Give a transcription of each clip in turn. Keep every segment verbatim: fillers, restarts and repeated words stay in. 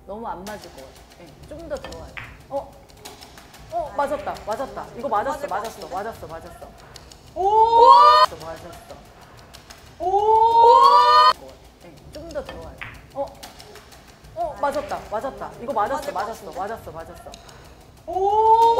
너무 안 맞을 것 같아. 네, 좀 더 들어와요. 어? 어, 맞았다. 맞았다. 이거 맞았어. 맞았어. 맞았어. 맞았어. 오! 맞았어. 오! 네, 좀 더 들어와요. 어? 어, 맞았다. 맞았다. 이거 맞았어. 맞았어. 맞았어. 맞았어. 오!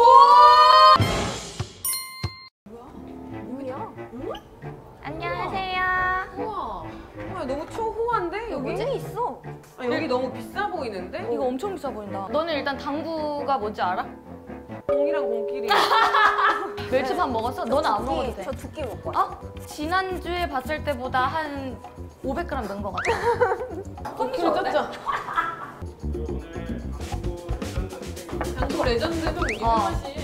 뭐야? 안녕하세요. 우와. 우와, 너무 초호화인데 여기? 뭐지? 있어. 아, 여기 너무 비싸 보이는데? 이거 엄청 비싸 보인다. 너는 일단 당구가 뭔지 알아? 공이랑 공끼리. 멸치밥 먹었어? 너는 안 먹어도 돼. 저 두 끼 먹고 왔어. 어? 지난주에 봤을 때보다 한 오백 그램 는 것 같아. 콩키로 쪘죠? 당구 레전드도 유명하신.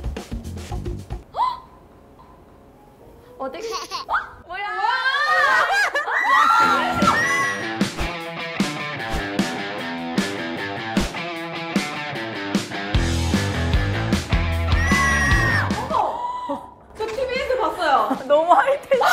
어디? 뭐야? 저 티비에서 봤어요. 너무 하이텐션.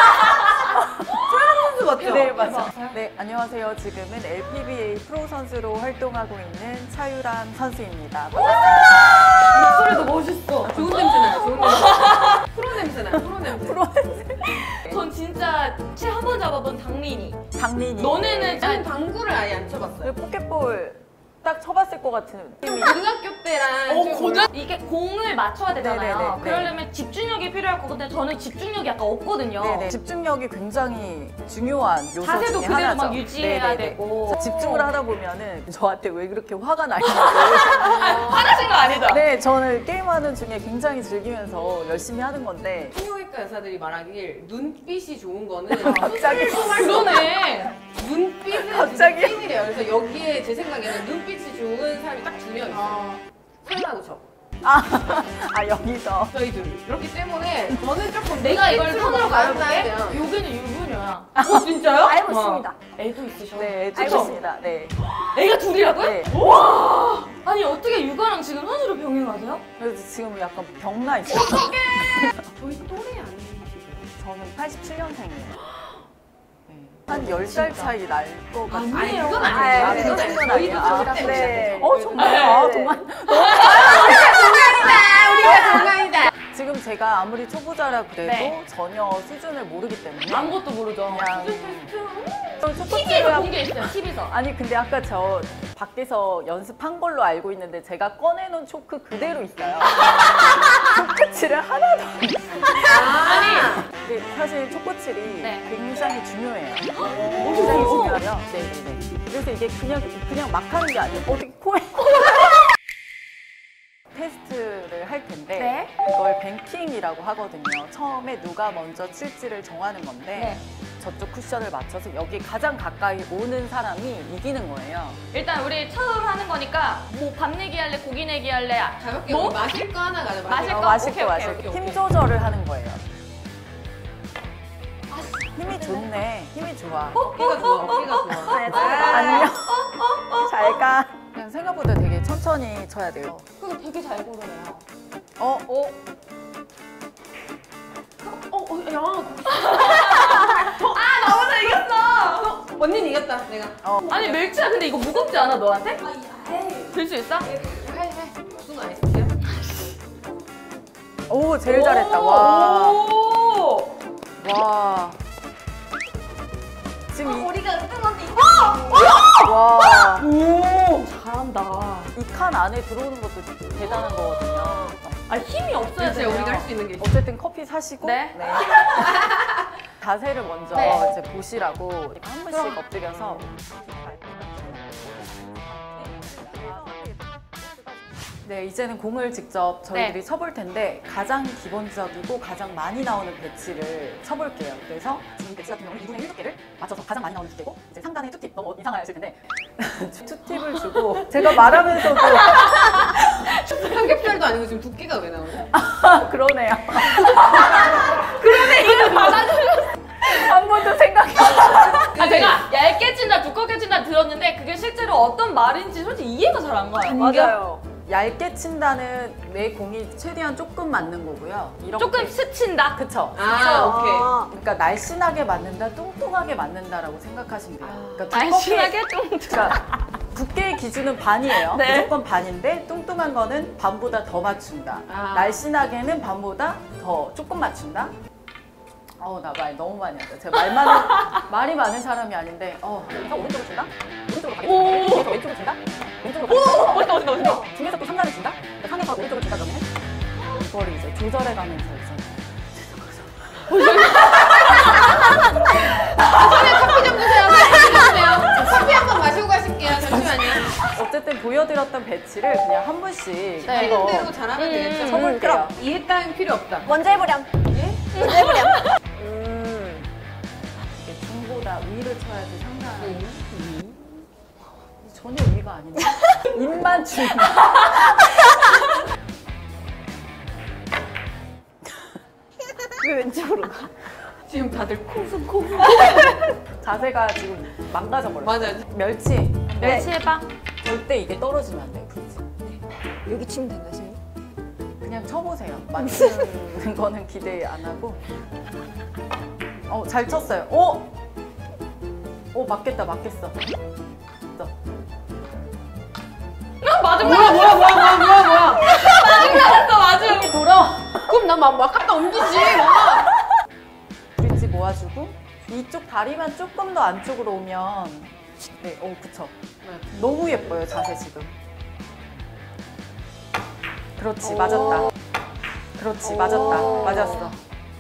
선수 맞죠? 네, 맞아요. 네, 안녕하세요. 지금은 엘피비에이 프로 선수로 활동하고 있는 차유람 선수입니다. 목소리도 멋있어. 좋은 냄새 나요, 좋은 냄새. 프로 냄새 나요, 프로 냄새. 프로 선수. 전 진짜 채 한 번 잡아본 당린이. 당린이. 너네는 저는 당구를 아예 안 쳐봤어요. 그 포켓볼 딱 쳐봤을 것 같은 느낌이. 고등학교 때랑 어, 좀 고등 이게 공을 맞춰야 되잖아요. 네네네, 네. 그러려면 집중력이 필요할 거거든요. 저는 집중력이 약간 없거든요. 네네. 집중력이 굉장히 중요한 요소 자세도 중에 그대로 하나죠. 막 유지해야 네네네. 되고. 집중을 하다 보면은 저한테 왜 그렇게 화가 나냐고. 화나신 거 아니죠? 네, 저는 게임하는 중에 굉장히 즐기면서 열심히 하는 건데 성형외과 의사들이 말하길 눈빛이 좋은 거는 갑자기 그러네. 눈빛은 갑자기? 진짜 찐이래요. 그래서 여기에 제 생각에는 눈빛이 좋은 사람이 딱 두 명 있어요. 설마고 저. 아, 아 여기서 저희 둘. 그렇기 때문에 저는 조금 내가 이걸 눈빛으로 손으로 가려볼게. 가려볼게. 여기는 유부녀야. 어, 진짜요? 알고 와. 있습니다. 애도 있으셔. 네, 그쵸? 좋습니다. 네. 애가 둘이라고요? 네. 와! 아니 어떻게 육아랑 지금 선수로 병행하세요? 그래서 지금 약간 병나 있어요. 저희 또래 아니시죠? 저는 팔십칠 년생이에요. 한 열 살 차이 날 것 같아요. 아니, 아니에요. 그건 아, 아니에요. 네, 그건 그건 아니에요. 아니에요. 저희도 아, 저희 때 네. 시작했죠. 어, 정말. 네. 아, 동안. 우리가 정상이다. 지금 제가 아무리 초보자라 그래도 네. 전혀 수준을 모르기 때문에 아무것도 모르죠. 그냥 티비에서 본 게 있어요. 티비에서. 아니 근데 아까 저 밖에서 연습한 걸로 알고 있는데 제가 꺼내놓은 초크 그대로 있어요. 초코칠을 하나도 안 아니 근데 사실 초코칠이 네. 굉장히 중요해요. 굉장히 중요하죠. 네네네. 그래서 이게 그냥 그냥 막 하는 게 아니에요. 어떻게 코에 테스트를 할 텐데 네. 이걸 뱅킹이라고 하거든요. 처음에 누가 먼저 칠지를 정하는 건데 네. 저쪽 쿠션을 맞춰서 여기 가장 가까이 오는 사람이 이기는 거예요. 일단 우리 처음 하는 거니까 뭐 밥 내기 할래, 고기 내기 할래. 가볍게 뭐? 우리 마실 거 하나 가져. 마실 어, 거? 마실 오케이, 거 오케이, 마실 거. 오케이, 힘 오케이. 조절을 하는 거예요. 힘이 좋네. 힘이 좋아. 어깨가 좋아. 어깨가 좋아. 안녕. 잘 가. 그냥 생각보다 되게 천천히 쳐야 돼요. 그거 되게 잘 고르네요. 어? 어? 어, 어, 야. 아, 나 오늘 이겼어! 언니는 이겼다, 내가. 어. 아니, 멸치야, 근데 이거 무겁지 않아, 너한테? 들 수 있어? 해, 해. 무슨 아이스크림? 오, 제일 잘했다. 와. 오! 와. 지금 이, 우리가 은근한데 와. 오! 잘한다. 이 칸 안에 들어오는 것도 대단한 거거든요. 아, 힘이 없어야 그렇지, 돼요. 우리가 할 수 있는 게 있어. 어쨌든 커피 사시고 네. 자세를 먼저 네. 이제 보시라고 이렇게 한 번씩 엎드려서 네, 이제는 공을 직접 저희들이 네. 쳐볼 텐데 가장 기본적이고 가장 많이 나오는 배치를 쳐볼게요. 그래서 지금 배치 같은 경우는 이분의 일 두께를 맞춰서 가장 많이 나오는 두께고 이제 상단에 투팁 너무 이상하실 텐데 투팁을 주고 제가 말하면서도 삼겹살도 아니고 지금 두께가 왜 나오냐? 아, 그러네요. 그러네, 이걸 받아주셨어. 한 번도 생각해 아, 제가 얇게 친다, 두껍게 친다 들었는데 그게 실제로 어떤 말인지 솔직히 이해가 잘 안 가요. 맞아요. 얇게 친다는 내 공이 최대한 조금 맞는 거고요. 이렇게. 조금 스친다. 그쵸? 아, 오케이. 그러니까 날씬하게 맞는다, 뚱뚱하게 맞는다라고 생각하시면 돼요. 그러니까 두껍게- 날씬하게 뚱뚱. 그러니까 두께의 기준은 반이에요. 네. 무조건 반인데 뚱뚱한 거는 반보다 더 맞춘다. 아. 날씬하게는 반보다 더 조금 맞춘다. 어우 나 말 너무 많이 한다. 제가 말 많은 말이 많은 사람이 아닌데 어 여기서 오른쪽으로 준다. 오른쪽으로 가겠다. 여기서 왼쪽으로 준다. 왼쪽으로 가겠다. 멋있다 멋있다 멋있다. 중에서 또 상단을 준다. 상에서 오른쪽으로 준다 그러면 이거를 이제 조절해가면서 이제 저는 커피 좀 주세요. 커피 좀 주세요. 커피 한 번 마시고 가실게요. 잠시만요. 어쨌든 보여드렸던 배치를 그냥 한 분씩 네, 이거 대로 잘하면 음, 되겠죠. 쳐볼게요. 이해 따윈 필요 없다. 먼저 해보렴. 예? 먼저 해보렴. 음. 이게 중보다 위를 쳐야지 상단. 전혀 위가 아닌데. 입만 중. 왜 왼쪽으로 가? 지금 다들 콩순콩. 자세가 지금 망가져버렸어. 맞아요. 멸치. 네. 멸치 해봐. 절대 이게 떨어지면 안 돼요. 그렇지. 여기 치면 된다, 선생님? 그냥 쳐보세요. 맞추는 거는 기대 안 하고. 어, 잘 쳤어요. 오! 오, 맞겠다, 맞겠어. 또. 맞은 뭐야 뭐야 뭐야 뭐야 뭐야 뭐야. 맞은 거였어 맞은. 돌아! 그럼 나막 막 갖다 옮기지. 막. 브릿지 모아주고 이쪽 다리만 조금 더 안쪽으로 오면 네, 오, 그쵸. 너무 예뻐요, 자세 지금. 그렇지, 맞았다. 그렇지, 맞았다. 맞았어.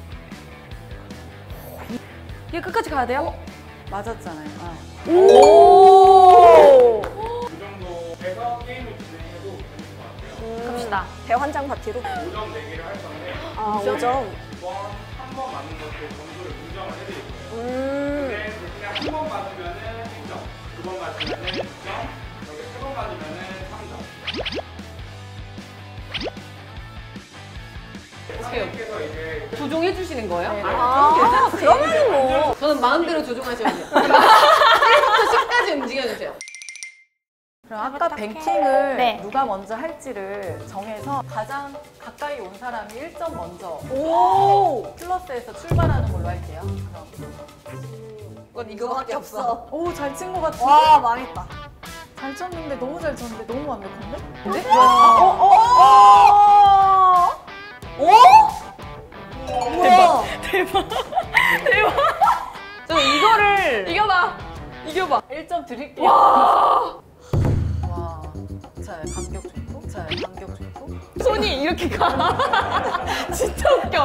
얘 끝까지 가야 돼요? 맞았잖아요. 아. 오. 이 정도 해서 게임을 진행해도 재밌을 것 같아요. 갑시다. 대환장 파티로? 오 점 내기를 할 건데 아, 오 점. 이번 한 번 맞는 것도 점수를 인정을 해드릴 거예요. 음. 근데 대신에 한 번 맞으면은 일 점, 두 번 맞으면은 이 점, 여기 세 번 맞으면은 삼 점. 선생님께서 이제 조종해 주시는 거예요? 네. 아, 그러면 뭐. 저는 마음대로 조종하시면 돼요. 일부터 십까지 움직여주세요. 그럼 아까 뱅킹을 네. 누가 먼저 할지를 정해서 가장 가까이 온 사람이 일 점 먼저 오! 플러스에서 출발하는 걸로 할게요. 이건 이거밖에 없어. 오, 잘 친 것 같은데? 와, 망했다. 잘 쳤는데 너무 잘 쳤는데 너무 완벽한데? 네? 어, 어, 어! 오! 우와. 저 이거를 이겨봐. 이겨봐. 일 점 드릴게요. 와. 와. 자, 간격 좋고. 자, 간격 좋고. 손이 이렇게 가. 진짜 웃겨.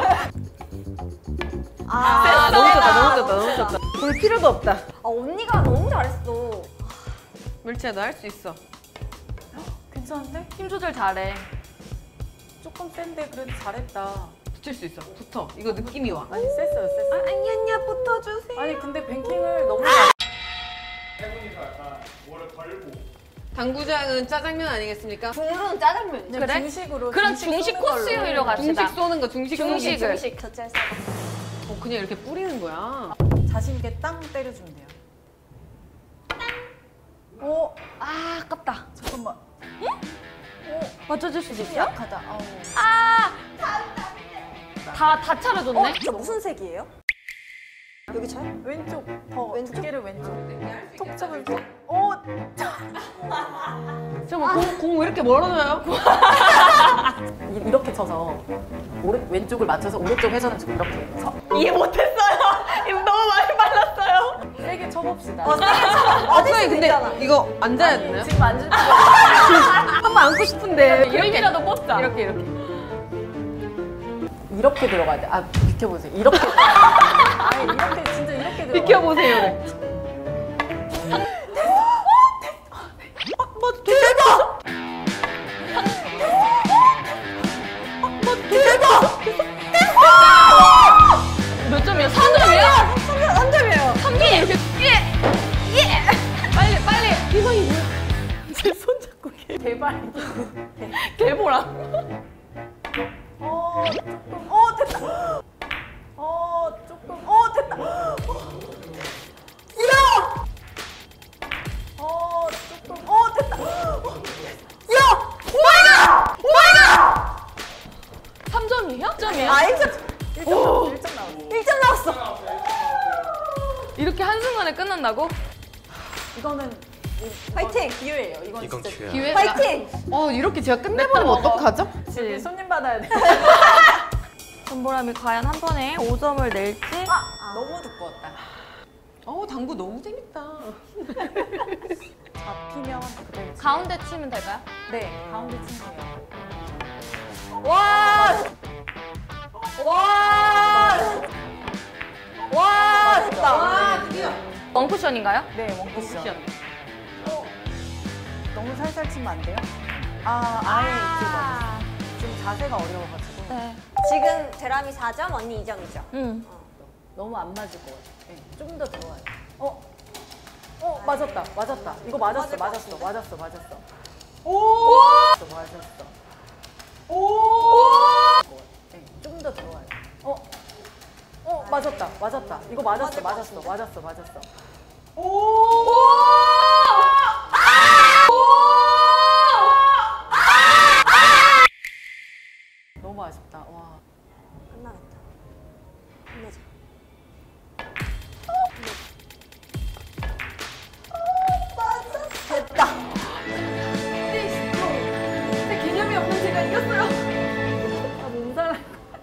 아, 너무 좋다 너무 좋다 너무 좋다. 볼 필요도 없다. 아, 언니가 너무 잘했어. 멸치야 너 할 수 있어. 괜찮은데? 힘 조절 잘해. 조금 센데 그래도 잘했다. 붙을 수 있어. 붙어. 이거 느낌이 와. 아니, 셌어요, 셌어요. 아니, 언니야, 붙어주세요. 아니, 근데 뱅킹을 너무 잘. 세 분이서 약간 뭐를 걸고 당구장은 짜장면 아니겠습니까? 국물은 짜장면. 그냥 그래? 중식으로. 그럼 중식 쏘는 걸로. 코스 요리로 갑시다. 중식 쏘는 거 중식 쏘는 거. 중식을. 중식 젖잘 싸. 어, 그냥 이렇게 뿌리는 거야. 자신 있게 땅 때려주면 돼요. 오, 아 아깝다. 잠깐만. 맞춰줄 수도 힘이 있어요? 약하다. 아우. 아. 다, 다 차려줬네? 어? 저 무슨 색이에요? 여기 차요? 왼쪽 더 왼쪽? 두께를 왼쪽. 톡 잡을 때. 오, 저공 공 왜 이렇게 멀어져요? 이- 이렇게 쳐서 오른 왼쪽을 맞춰서 오른쪽 회전을 지금 이렇게 쳐. 이해 못했어요. 이거 너무 많이 빨랐어요. 세게 쳐봅시다. 아, 선생님 근데 이거 앉아야 되나요? 지금 앉을 때 한 번 앉고 싶은데 이름이라도 뽑자. 이렇게 이렇게. 이렇게 들어가야 돼. 아, 비켜보세요. 이렇게. 들어가야 돼. 아니, 이렇게 진짜 이렇게 들어가. 비켜보세요. 몇 점이야? 삼 점이야? 삼 점이에요. 삼 개 이렇게 예! 예! 빨리 빨리! 이번이 뭐야? 제 손 잡고 개, 개발. 개보라. 어, 조금. 어, 됐다. 어, 조금. 어, 됐다. 야! 어, 조금. 어, 됐다. 야! 오마이갓! 오마이갓! 삼 점이에요? 삼 점이에요? 아, 일 점. 일 점 나왔어. 일 점 나왔어. 일 점 나왔어. 이렇게 한순간에 끝난다고? 이거는 이- 화이팅! 파이팅! 기회예요. 이건, 이건 진짜 기회야. 기회. 파이팅! 어 이렇게 제가 끝내버리면 어떡하죠? 지금 손님 받아야 돼. 전보람이 과연 한 번에 오 점을 낼지? 너무 두꺼웠다. 어 당구 너무 재밌다. 잡히면 그래. 가운데 치면 될까요? 네, 가운데 친구예요. 와! 와! 와! 됐다. 아 드디어. 원쿠션인가요? 네, 원쿠션. 쿠션. 너무 살살 치면 안 돼요? 아, 아예 이쪽 맞았어. 지금 자세가 어려워가지고. 네. 지금 데람이 사 점, 언니 이 점이죠? 음. 너무 안 맞을 것 같아. 네, 좀 더 들어와요. 어? 어, 맞았다. 맞았다. 이거 맞았어. 맞을 것 맞았어. 맞았어. 맞았어. 오. 맞았어. 오. 네, 좀 더 들어와요. 어? 어, 맞았다. 맞았다. 이거 맞았어. 맞았어. 맞았어. 맞았어. 오. 너무 아쉽다. 와. 끝나겠다. 끝내자. 됐다. 제 개념이 없는 제가 이겼어요. 아, 몸살.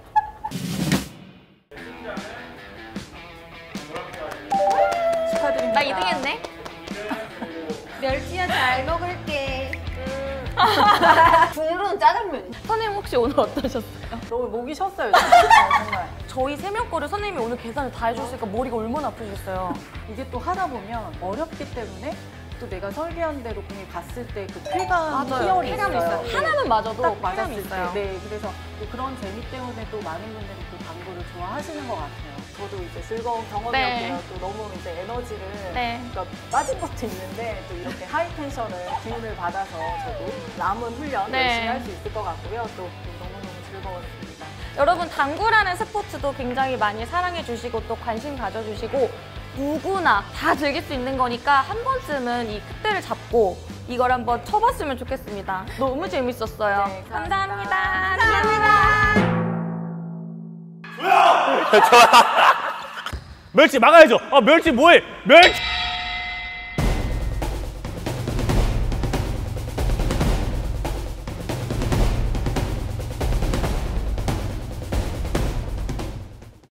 축하드립니다. 나 이 등 했네. 멸치야 잘 먹을게. 국물은 짜장면. 선생님 혹시 오늘 어떠셨어요? 너무 목이 쉬었어요. 진짜. 정말. 저희 세 명 거를 선생님이 오늘 계산을 다 해주시니까 머리가 얼마나 아프셨어요. 이게 또 하다 보면 어렵기 때문에 또 내가 설계한 대로 공이 갔을 때 그 쾌감, 희열이 쾌감이 있어요. 있어요. 하나만 맞아도 딱 쾌감이 맞았을 있어요. 때. 네, 그래서 또 그런 재미 때문에 또 많은 분들이 또 당구를 좋아하시는 것 같아요. 저도 이제 즐거운 경험이었고요. 네. 또 너무 이제 에너지를 네. 그러니까 빠진 것도 있는데 또 이렇게 하이 텐션을 기운을 받아서 저도 남은 훈련 네. 열심히 할 수 있을 것 같고요. 또, 또 너무너무 즐거웠습니다. 여러분 당구라는 스포츠도 굉장히 많이 사랑해 주시고 또 관심 가져주시고 누구나 다 즐길 수 있는 거니까 한 번쯤은 이 ክት대를 잡고 이걸 한번 쳐봤으면 좋겠습니다. 너무 재밌었어요. 네, 감사합니다. 감사합니다. 감사합니다. 멸치 막아야죠. 아 멸치 뭐해? 멸치.